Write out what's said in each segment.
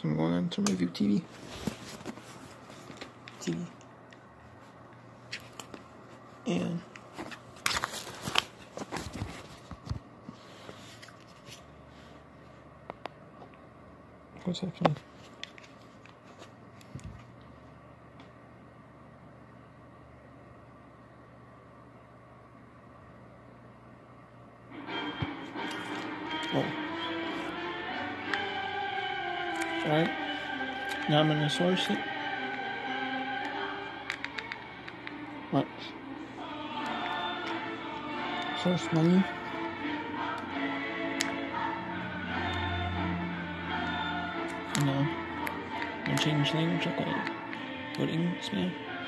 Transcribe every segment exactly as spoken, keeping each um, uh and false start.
So I'm going on to review T V. T V. And what's happening? Oh. Alright. Now I'm gonna source it. What? Source menu. No. And change language. Okay. Go to English, man.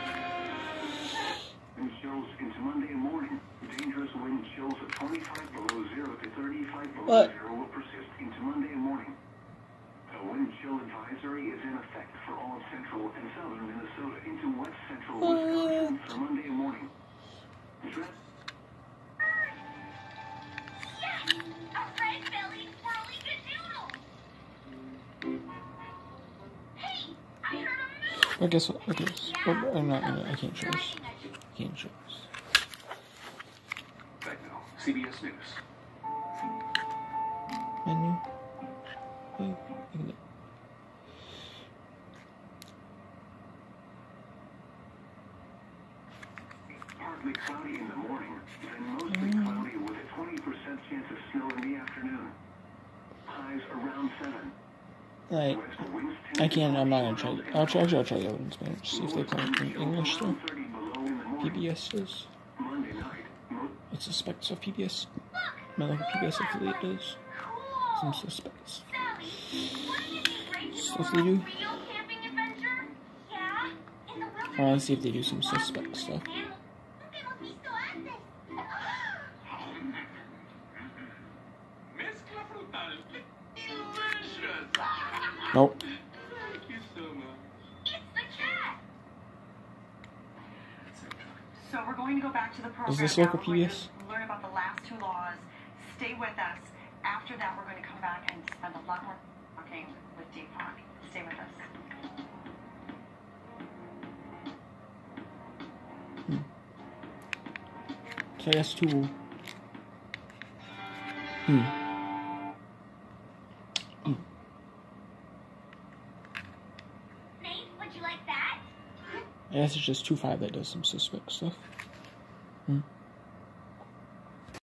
Wind chills into Monday morning. Dangerous wind chills at twenty-five below zero to thirty-five below what? zero will persist into Monday morning. A wind chill advisory is in effect for all of central and southern Minnesota into west central Wisconsin for Monday morning. Dress I guess, okay, so, I'm not gonna, I can't show this. I can't show this. Back now, C B S News. Menu. Oh, look at that. Partly cloudy in the morning, then mostly mm. cloudy with a twenty percent chance of snow in the afternoon. Highs around seven. Right. I can't, I'm not gonna try it. I'll try, I'll try it out in Spanish, see if they come in English though. P B S does. It suspects of P B S. My local P B S affiliate does. Some suspects. Stuff they do. I wanna see if they do some suspect stuff. Nope. So we're going to go back to the program. Is this local P B S? Learn about the last two laws. Stay with us. After that, we're going to come back and spend a lot more talking with Deepak. Stay with us. Hmm. So that's two. Hmm. I guess it's just two five that does some suspect stuff. Hmm.